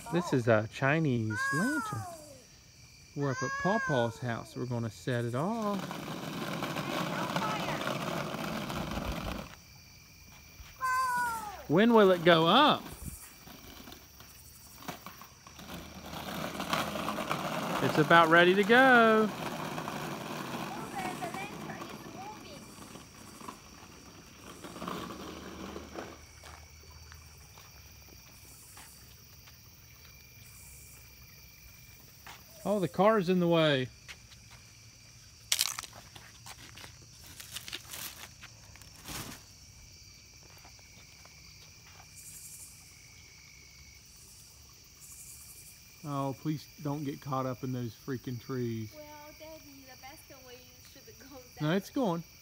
This is a Chinese lantern. We're up at Pawpaw's house. We're going to set it off. When will it go up? It's about ready to go. Oh, the car's in the way. Oh, please don't get caught up in those freaking trees. Well, Daddy, the best way should go No, it's going.